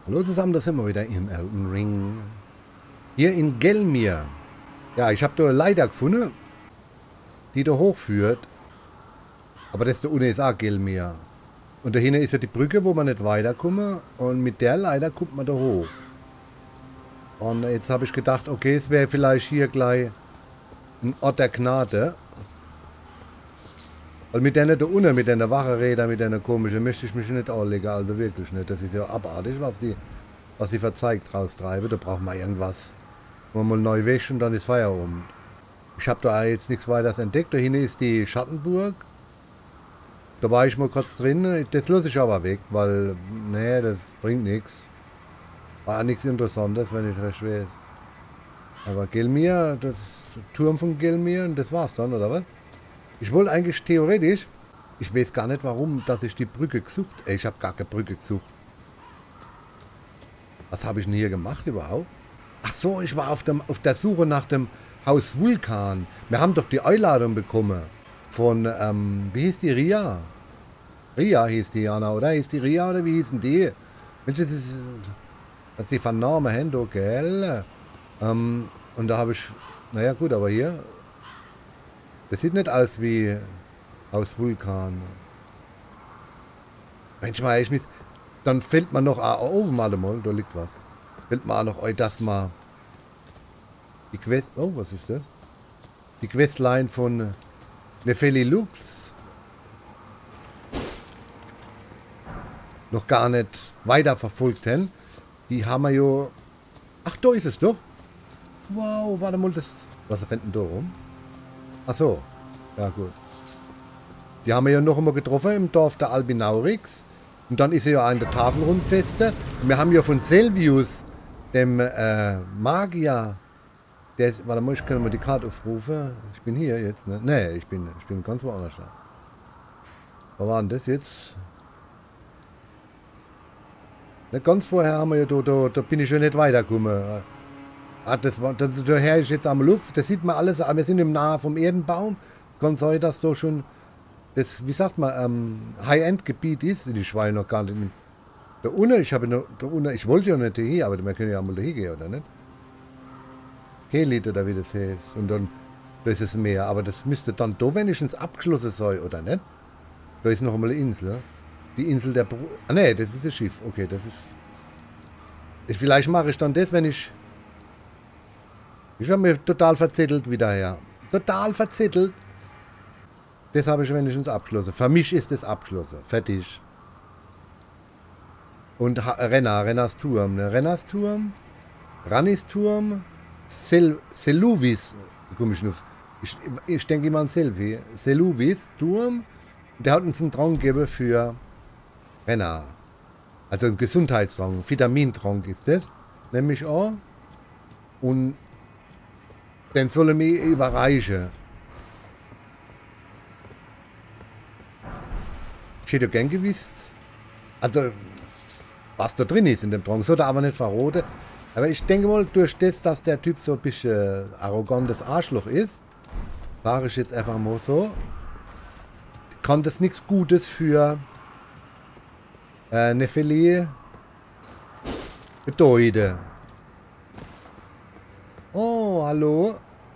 Hallo zusammen, da sind wir wieder im Elden Ring. Hier in Gelmir. Ja, ich habe da eine Leiter gefunden, die da hochführt. Aber das da unten ist auch Gelmir. Und dahinter ist ja die Brücke, wo man nicht weiterkommt. Und mit der Leiter kommt man da hoch. Und jetzt habe ich gedacht, okay, es wäre vielleicht hier gleich ein Ort der Gnade. Weil mit denen da unten, mit den Wacherädern, mit den komischen, möchte ich mich nicht anlegen. Also wirklich nicht. Das ist ja abartig, was die verzeigt raustreiben. Da braucht man irgendwas. Wenn man mal neu wäscht und dann ist Feierabend. Ich habe da jetzt nichts weiteres entdeckt. Da hinten ist die Schattenburg. Da war ich mal kurz drin. Das lasse ich aber weg, weil, nee, das bringt nichts. War auch nichts Interessantes, wenn ich recht weiß. Aber Gelmir, das Turm von Gelmir, und das war's dann, oder was? Ich wollte eigentlich theoretisch, ich weiß gar nicht warum, dass ich die Brücke gesucht. Ich habe gar keine Brücke gesucht. Was habe ich denn hier gemacht überhaupt? Ach so, ich war auf der Suche nach dem Haus Vulkan. Wir haben doch die Einladung bekommen von, wie hieß die, Ria? Ria hieß die, Jana, oder? Hieß die Ria, oder wie hießen die? Mensch, das ist die Vernamen, Hendo, gell? Und da habe ich, naja gut, aber hier, das sieht nicht aus wie Haus Vulkan. Mensch, mal, dann fällt man noch, oben mal, da liegt was. Fällt mir auch noch ein, dass man die Quest, oh, was ist das? Die Questline von Nefeli Lux noch gar nicht weiter verfolgt haben. Die haben wir ja... Ach, da ist es doch. Wow, warte mal, das... Was rennt denn da rum? Ach so. Ja, gut. Die haben wir ja noch einmal getroffen im Dorf der Albinaurix. Und dann ist sie ja an der Tafelrundfeste. Und wir haben ja von Selvius, dem Magier... Der ist... Warte mal, ich kann mal die Karte aufrufen. Ich bin hier jetzt, ne? Nee, ich bin ganz woanders. Wo war denn das jetzt? Ne, ganz vorher haben wir ja, da bin ich ja nicht weitergekommen. Daher ist jetzt am Luft, das sieht man alles, wir sind im Nahe vom Erdenbaum. Kann sein, dass da schon das, wie sagt man, High-End-Gebiet ist. Die Schweine noch gar nicht. Da unten, ich wollte ja nicht hier, aber wir können ja mal da hingehen, oder nicht? Kelit oder wie das heißt. Und dann, da ist es Meer, aber das müsste dann da wenigstens abgeschlossen sein, oder nicht? Da ist noch einmal eine Insel. Die Insel der Ah ne, das ist das Schiff. Okay, das ist... Vielleicht mache ich dann das, wenn ich... Ich habe mir total verzettelt wieder her. Total verzettelt. Das habe ich wenigstens abgeschlossen. Für mich ist das abgeschlossen. Fertig. Und Renners Turm. Ne? Renners Turm. Rannis Turm. Seluvis. Ich denke immer an Selfie. Seluvis Turm. Der hat uns einen Trank gegeben für Renner. Also ein Gesundheitstrank. Vitamintrank ist das. Nämlich auch. Und den soll er mir überreichen. Ich hätte gern gewusst, also was da drin ist in dem Trank, soll er aber nicht verraten. Aber ich denke mal, durch das, dass der Typ so ein bisschen arrogantes Arschloch ist, sage ich jetzt einfach mal so, kann das nichts Gutes für Nefeli bedeuten. Oh, hallo.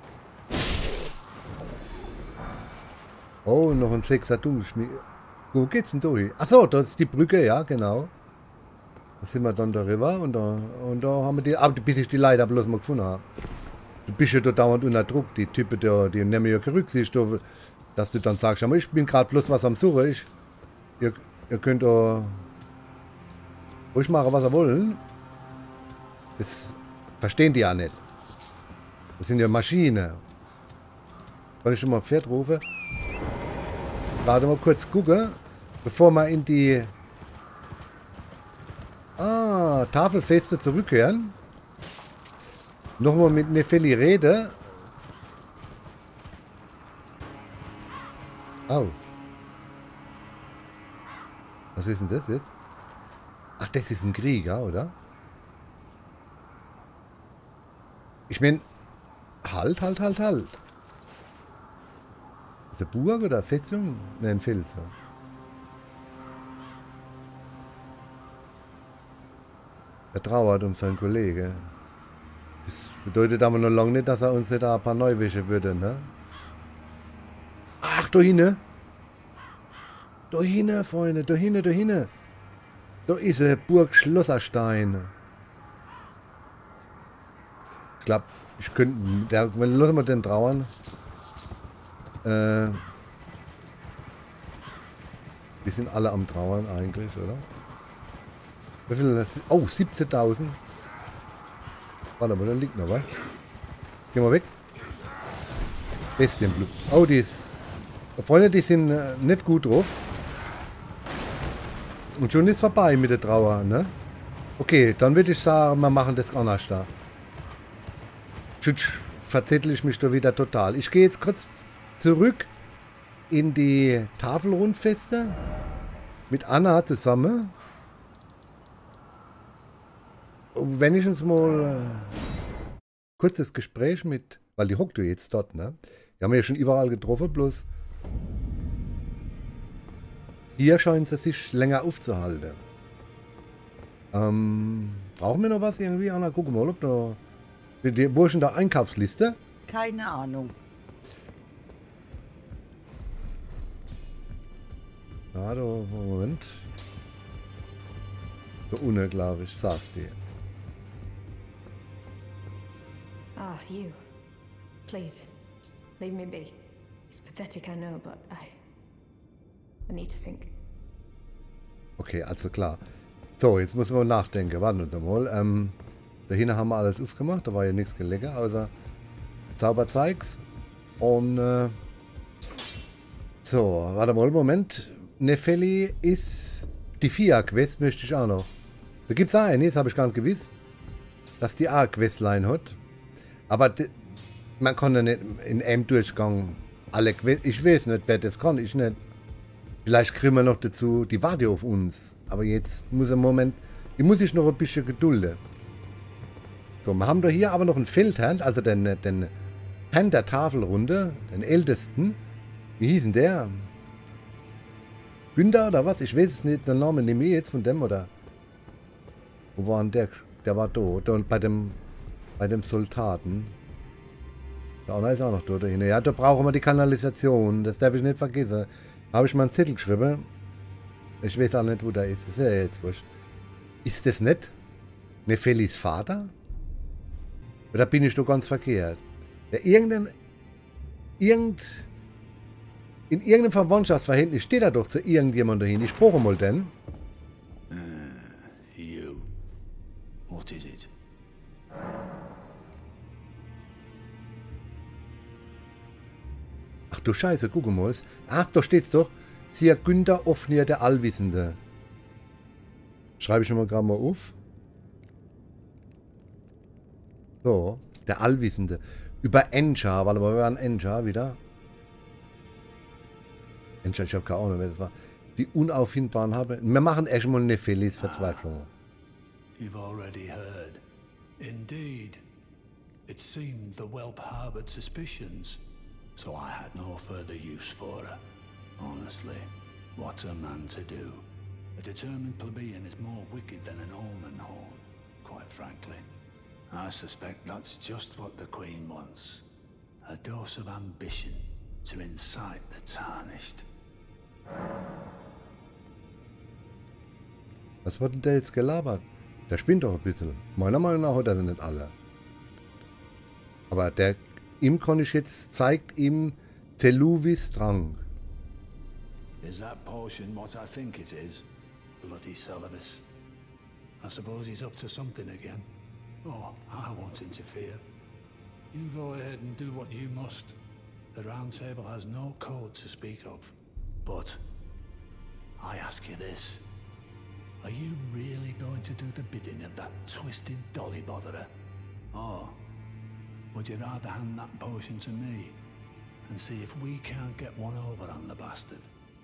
Oh, noch ein 6er Dunkelschmied. Wo geht's denn durch? Achso, das ist die Brücke, ja, genau. Da sind wir dann darüber und da haben wir die, aber bis ich die Leiter bloß mal gefunden habe. Du bist ja da dauernd unter Druck, die Typen, die nehmen ja keine Rücksicht, dass du dann sagst, ich bin gerade bloß was am Suchen. Ihr könnt da ruhig machen, was ihr wollen. Das verstehen die ja nicht. Das sind ja Maschinen. Kann ich schon mal ein Pferd rufen? Warte mal kurz gucken, bevor wir in die Tafelfeste zurückkehren. Nochmal mit Nefeli rede. Oh. Was ist denn das jetzt? Ach, das ist ein Krieger, oder? Ich meine, halt. Ist eine Burg oder Festung? Ne, ein Fels. Ja. Er trauert um seinen Kollegen. Das bedeutet aber noch lange nicht, dass er uns nicht ein paar neu wischen würde, ne? Ach, da hinten! Da hinten, Freunde, da hinten, da hinten! Da ist eine Burg Schlosserstein. Ich glaube, ich könnte... Lassen wir den trauern. Wir sind alle am Trauern eigentlich, oder? Wie viel das? Oh, 17.000. Warte mal, da liegt noch was. Geh mal weg. Bestienblut. Oh, die ist... Freunde, die sind nicht gut drauf. Und schon ist vorbei mit der Trauer, ne? Okay, dann würde ich sagen, wir machen das anders da. Sonst verzettel ich mich da wieder total. Ich gehe jetzt kurz zurück in die Tafelrundfeste mit Anna zusammen. Und wenn ich uns mal kurzes Gespräch mit, weil die hockt ja jetzt dort, ne? Die haben wir ja schon überall getroffen, bloß hier scheint sie sich länger aufzuhalten. Brauchen wir noch was irgendwie, Anna? Guck mal, ob da... Wo ist denn da Einkaufsliste? Keine Ahnung. Ja, da, Moment. Da unten, glaube ich, saß die. Ah, you. Please, leave me be. It's pathetic, I know, but I need to think. Okay, also klar. So, jetzt müssen wir nachdenken. Warten wir mal. Dahinter haben wir alles aufgemacht. Da war ja nichts gelegen, außer Zauberzeugs. Und so, warte mal, Moment. Nefeli ist die FIA-Quest, möchte ich auch noch. Da gibt es auch eine, das habe ich gar nicht gewusst, dass die auch eine Questline hat. Aber man kann ja nicht in einem Durchgang alle Quests. Ich weiß nicht, wer das kann, ich nicht. Vielleicht kriegen wir noch dazu, die wartet auf uns. Aber jetzt muss im Moment, die muss ich noch ein bisschen gedulden. So, wir haben da hier aber noch einen Feldherrn, also den Herrn der Tafelrunde, den ältesten. Wie hieß denn der? Günther oder was? Ich weiß es nicht, den Namen nehme ich jetzt von dem, oder? Wo war denn der? Der war da bei dem Soldaten. Da ist auch noch da dahin. Ja, da brauchen wir die Kanalisation, das darf ich nicht vergessen. Habe ich mal einen Zettel geschrieben. Ich weiß auch nicht, wo der ist. Das ist ja jetzt wurscht. Ist das nicht Nefelis Vater? Oder bin ich doch ganz verkehrt? Der in irgendeinem Verwandtschaftsverhältnis steht er doch zu irgendjemandem dahin. Ich brauche mal den. You. What is it? Ach du Scheiße, guck mal. Ach, da steht's doch. Sir Günther Offnier, der Allwissende. Schreibe ich mir gerade mal auf. So, der Allwissende. Über Encha, warte mal, wir waren Encha wieder. Encha, ich habe keine Ahnung, wer das war. Die unauffindbaren Halbe. Wir machen erstmal Nefelis Verzweiflung. You've already heard. Indeed. It seemed the whelp harbored suspicions, so I had no further use for her. Honestly, what's a man to do? A determined plebeian is more wicked than an almond horn, quite frankly. I suspect that's just what the Queen wants. A dose of ambition to incite the tarnished. Was wird denn der jetzt gelabert? Der spinnt doch ein bisschen. Meiner Meinung nach hat er sie nicht alle. Aber ihm kann ich jetzt, zeigt ihm Teluvis Trank. Is that potion what I think it is? Bloody Celovus. I suppose he's up to something again. Oh, I won't interfere. You go ahead and do what you must. The Round Table has no code to speak of. But I ask you this. Are you really going to do the bidding of that twisted dolly botherer? Or would you rather hand that potion to me and see if we can't get one over on the bastard?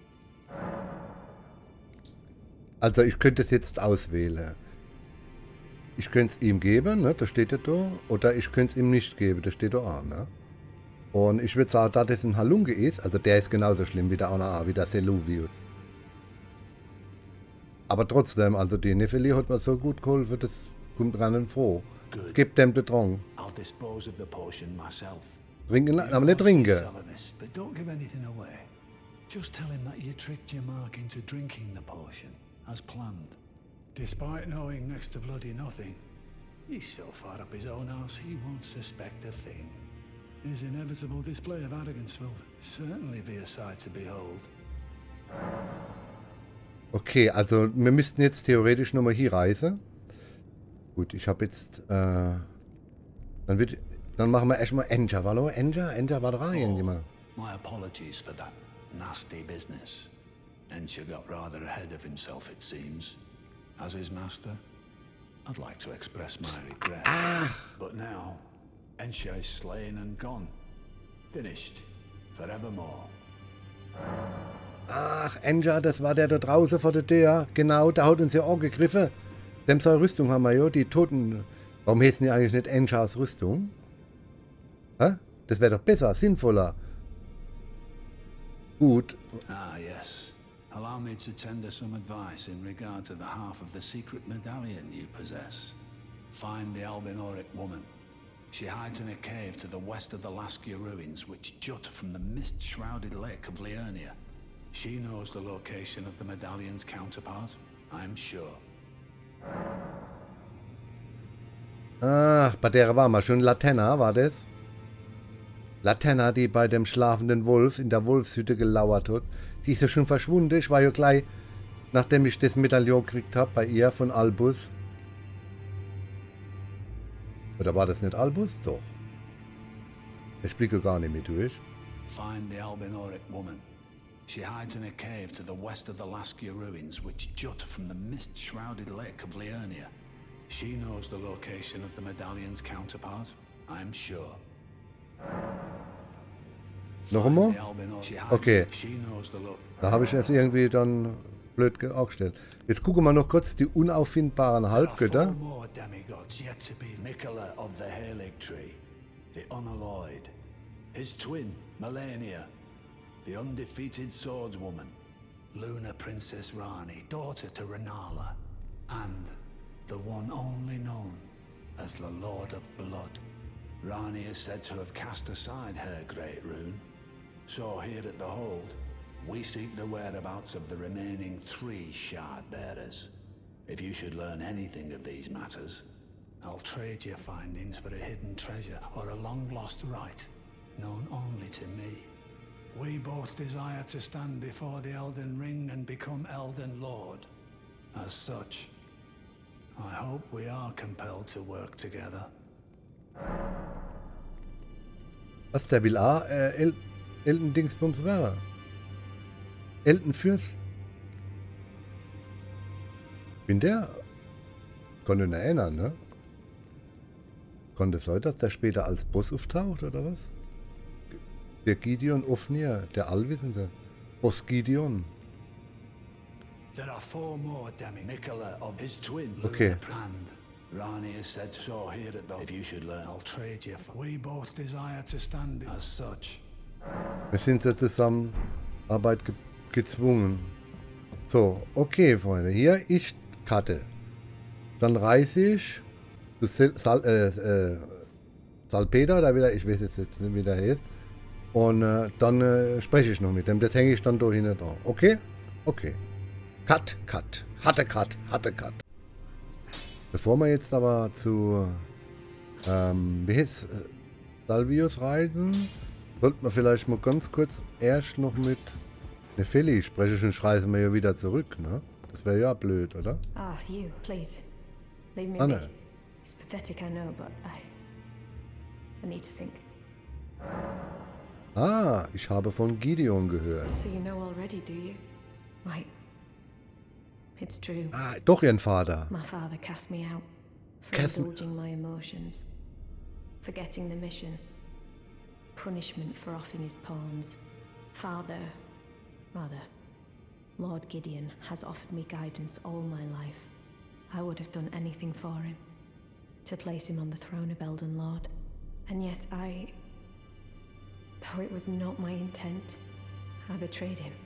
Also ich könnte es jetzt auswählen. Ich könnte es ihm geben, ne, das steht ja da. Oder ich könnte es ihm nicht geben, das steht da auch. Ne? Und ich würde sagen, da das ein Halunge ist, also der ist genauso schlimm wie der Ana, wie der Seluvius. Aber trotzdem, also die Nefeli hat mir so gut geholfen, das kommt ran und froh. Good. Gib dem den Drang. I'll dispose of the potion myself. Trinken, aber nicht You trinken. Salamis, but don't give anything away. Just tell him that you tricked your mark into drinking the potion, as planned. Despite knowing next to bloody nothing, he's so far up his own arse he won't suspect a thing. His inevitable display of arrogance will certainly be a sight to behold. Okay, also wir müssten jetzt theoretisch nochmal hier reisen. Gut, ich habe jetzt, dann machen wir erstmal Enja, hallo? Enja war dran irgendjemand. My apologies for that nasty business. Ensha got rather ahead of himself, it seems. As his master, I'd like to express my regret. But now, Ensha is slain and gone. Finished. Forevermore. Ach, Enja, das war der da draußen vor der Tür. Genau, der hat uns ja auch gegriffen. Dem seine Rüstung haben wir ja, die Toten. Warum heißen die eigentlich nicht Enjas Rüstung? Hä? Das wäre doch besser, sinnvoller. Gut. Ah, yes. Allow me to tender some advice in regard to the half of the secret medallion you possess. Find the Albinoric woman. She hides in a cave to the west of the Laskia ruins, which jut from the mist-shrouded lake of Liurnia. She knows the location of the medallion's counterpart, I'm sure. Ach, bei der war mal schon Latenna, war das? Latenna, die bei dem schlafenden Wolf in der Wolfshütte gelauert hat. Die ist ja schon verschwunden. Ich war ja gleich, nachdem ich das Medaillon gekriegt habe, bei ihr von Albus. Oder war das nicht Albus? Doch. Ich blicke gar nicht mehr durch. Find the Albinoric woman. She hides in a cave to the west of the Laskia ruins, which jut from the mist-shrouded lake of Liurnia. She knows the location of the medallion's counterpart, I'm sure. Noch einmal? Okay. Da habe ich es irgendwie dann blöd aufgestellt. Jetzt gucken wir noch kurz die unauffindbaren Halbgötter. Mikola of the Halig Tree, the unalloyed, his twin, Malenia, the undefeated swordswoman, Luna Princess Rani, daughter to Renala, and the one only known as the Lord of Blood. Rani is said to have cast aside her great rune. So here at the Hold, we seek the whereabouts of the remaining 3 shard bearers. If you should learn anything of these matters, I'll trade your findings for a hidden treasure or a long-lost right, known only to me. We both desire to stand before the Elden Ring and become Elden Lord. As such, I hope we are compelled to work together. Was, der will auch Elten-Dingsbums wäre? Eltenfürst? Bin der? Konnte ihn erinnern, ne? Konnte es sein, dass der später als Boss auftaucht, oder was? Der Gideon Ofnir, der Allwissende. Boss Gideon. There are 4 more Mikola of his twin, Okay. and Rani has said so here at the... If you should learn, I'll trade you for... We both desire to stand as such. Wir sind zur Zusammenarbeit gezwungen. So, okay, Freunde. Hier, ich cutte. Dann reise ich zu Salpeter, da wieder, ich weiß jetzt nicht, wie der heißt. Und dann spreche ich noch mit dem. Das hänge ich dann da hinten dran. Okay? Okay. Cut. Hatte Cut. Bevor wir jetzt aber zu wie heißt Salvius reisen, sollten wir vielleicht mal ganz kurz erst noch mit Nefeli sprechen, sonst reisen wir ja wieder zurück, ne? Das wäre ja blöd, oder? Ah, you, please. Leave me Anna. be. It's pathetic, I know, but I need to think. Ah, ich habe von Gideon gehört. So you know already, do you? Right. It's true. Ah, doch ihren Vater. My father cast me out for Cast me- indulging my emotions, forgetting the mission, punishment for offing his pawns. Lord Gideon has offered me guidance all my life. I would have done anything for him, to place him on the throne of Elden Lord. And yet though it was not my intent, I betrayed him.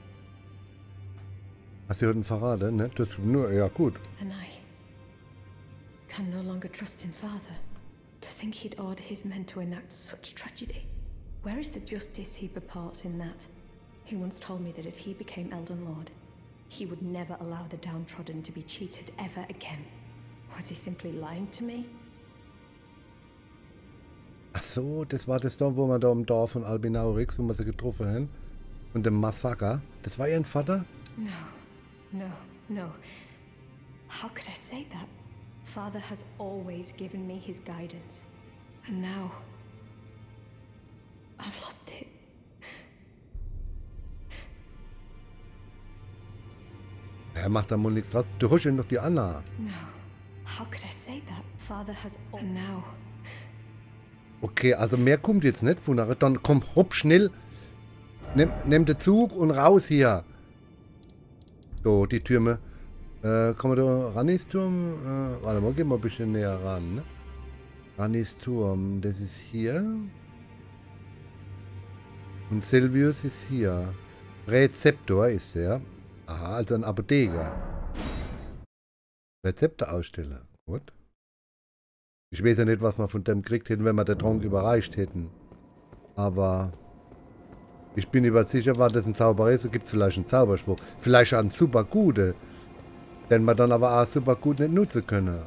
Hast du ihn verraten, ne? Das nur, ja gut. And I can no longer longer trust in Father. To think he'd order his men to enact such tragedy. Where is the justice he purports in that? He once told me that if he became Elden Lord, he would never allow the downtrodden to be cheated ever again. Was he simply lying to me? Ach so, das war das da, wo wir da im Dorf von Albinaurix, wo wir sie getroffen haben. Und dem Massaker. Das war Ihr Vater? No. How could I say that? Father has always given me his guidance. And now, I've lost it. Er macht da wohl nichts draus. Du holst ihn doch die Anna. No. How could I say that? Father has... And now... Okay, also mehr kommt jetzt nicht von nachher. Dann komm, hopp, schnell. Nimm den Zug und raus hier. So, die Türme. Kommen wir da Rannis Turm? Warte mal, gehen wir ein bisschen näher ran. Ne? Rannis Turm, das ist hier. Und Silvius ist hier. Rezeptor ist der. Aha, also ein Apotheker. Rezepte-Aussteller. Gut. Ich weiß ja nicht, was wir von dem gekriegt hätten, wenn wir den Trank überreicht hätten. Aber ich bin übersicher, war das ein Zauberer ist, so gibt es vielleicht einen Zauberspruch. Vielleicht einen super gute, den wir dann aber auch super gut nicht nutzen können.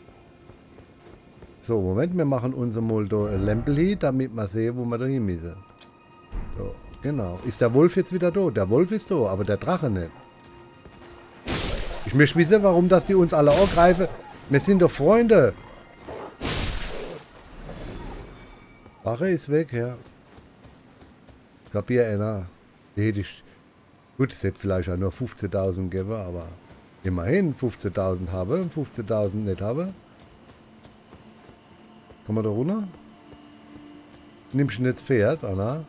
So, Moment, wir machen unser mal da ein Lämpel hin, damit wir sehen, wo wir da hin müssen. So, genau. Ist der Wolf jetzt wieder da? Der Wolf ist da, aber der Drache nicht. Ich möchte wissen, warum dass die uns alle angreifen. Wir sind doch Freunde. Drache ist weg, ja. Ich glaube hier einer. Die hätte ich. Gut, es hätte vielleicht auch nur 15.000 gegeben, aber immerhin 15.000 habe und 15.000 nicht habe. Kommen wir da runter? Nimmst du nicht das Pferd, Anna?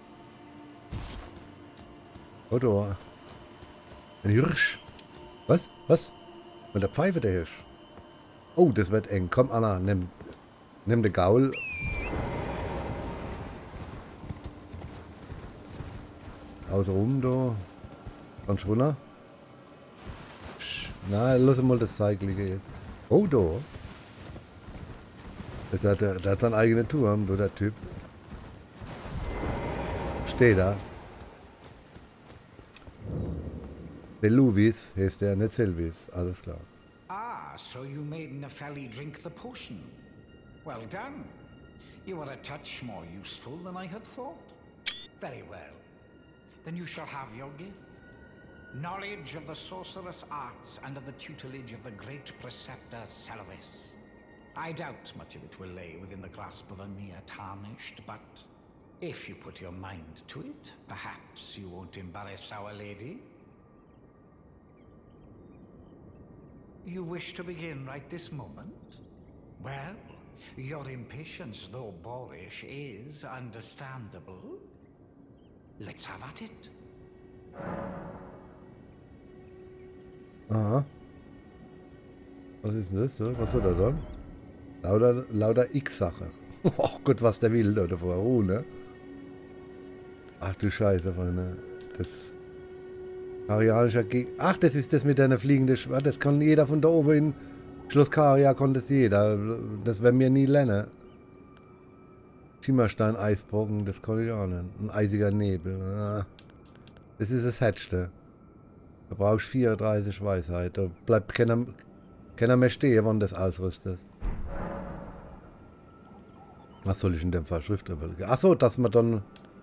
Oder? Ein Hirsch. Was? Was? Mit der Pfeife der Hirsch. Oh, das wird eng. Komm, Anna, nimm den Gaul. Außenrum da. Kannst du runter? Na, lass mal das Zeigelige jetzt. Oh, da. Der hat seinen eigenen Turm, so der Typ. Steht da. Seluvis heißt der, nicht Selvis. Alles klar. Ah, so you made Nepheli drink the potion. Well done. You are a touch more useful than I had thought. Very well. Then you shall have your gift. Knowledge of the sorcerous arts under the tutelage of the great preceptor Selvis. I doubt much of it will lay within the grasp of a mere tarnished, but if you put your mind to it, perhaps you won't embarrass Our Lady. You wish to begin right this moment? Well, your impatience, though boorish, is understandable. Let's have at it. Aha. Was ist denn das? Was soll er dann? Lauter X-Sache. Oh Gott, was der will, oder vorher Ruhe, ne? Ach du Scheiße, Freunde. Das Karianischer Gegner. Ach, das ist das mit deiner fliegenden Schwert. Das kann jeder von da oben in Schloss Karia, konnte es jeder. Das werden wir nie lernen. Schimmerstein, Eisbrocken, das kann ich auch nicht. Ein eisiger Nebel. Ah. Das ist das Hättste. Da brauchst du 34 Weisheit. Da bleibt keiner mehr stehen, wenn das ausrüstet. Was soll ich in dem Fall Schriftrolle? Achso, dass man dann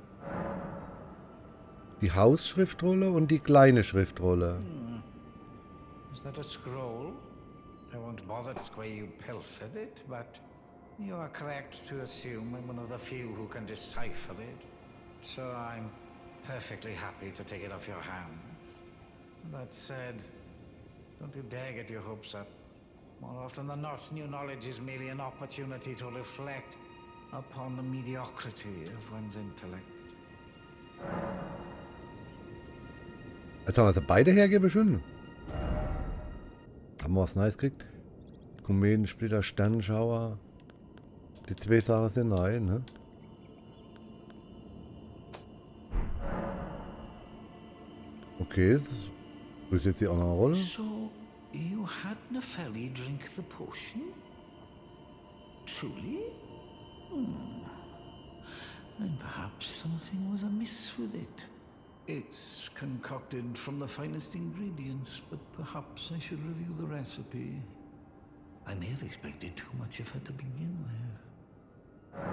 die Hausschriftrolle und die kleine Schriftrolle. Is that a scroll? I won't bother to square you pilfered it, but you are correct to assume I'm one of the few who can decipher it. So I'm perfectly happy to take it off your hands. That said, don't you dare get your hopes up. More often than not, new knowledge is merely an opportunity to reflect upon the mediocrity of one's intellect. Jetzt haben wir sie beide hergeben schon. Haben wir was Neues gekriegt? Komedensplitter, Sternenschauer. Die zwei Sachen sind neu, ne? Okay, das ist jetzt die andere Rolle. So, you had Nepheli drink the potion? Truly? Then perhaps something was amiss with it. It's concocted from the finest ingredients, but perhaps I should review the recipe. I may have expected too much of her to begin with.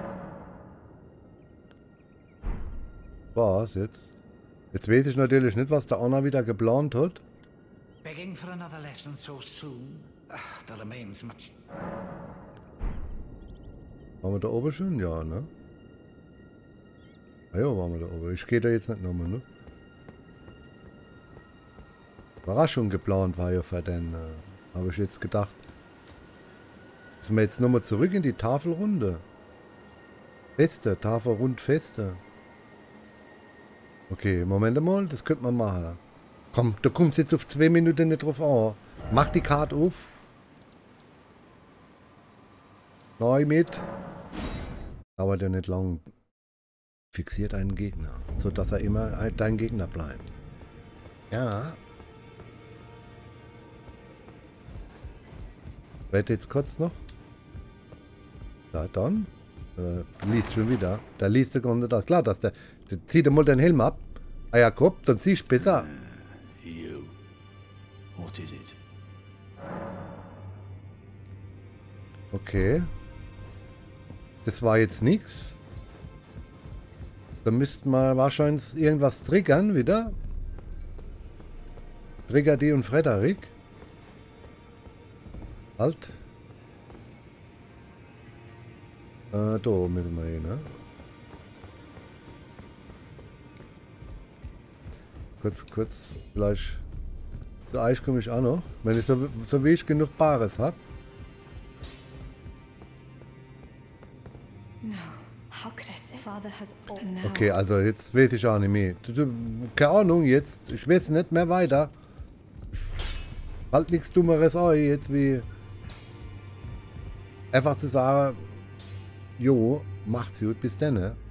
Was jetzt? Jetzt weiß ich natürlich nicht, was der Anna wieder geplant hat. Begging for another lesson so soon? There remains much. Waren wir da oben schon? Ja, ne? Ah ja, waren wir da oben. Ich gehe da jetzt nicht nochmal, ne? Überraschung geplant war ja für den, habe ich jetzt gedacht. Müssen wir jetzt nochmal zurück in die Tafelrunde? Feste, Tafelrund feste. Okay, Moment mal, das könnte man machen. Komm, da kommt es jetzt auf 2 Minuten nicht drauf an. Mach die Karte auf. Neu mit. Dauert ja nicht lang. Fixiert einen Gegner, sodass er immer dein Gegner bleibt. Ja. Warte jetzt kurz noch. Da dann. Liest schon wieder. Da liest der ganze Tag. Klar, dass der zieht mal den Helm ab. Ah ja, Kopf, dann siehst du besser. You. What is it? Okay. Das war jetzt nichts. Da müssten wir wahrscheinlich irgendwas triggern wieder. Trigger D und Frederik. Halt. Da müssen wir hin, ne? Kurz, vielleicht. Zu Eich komme ich auch noch, wenn ich so wie ich genug Bares habe. Okay, also jetzt weiß ich auch nicht mehr. Keine Ahnung jetzt. Ich weiß nicht mehr weiter. Halt nichts Dummeres auch jetzt wie. Einfach zu sagen, jo, macht's gut, bis dann.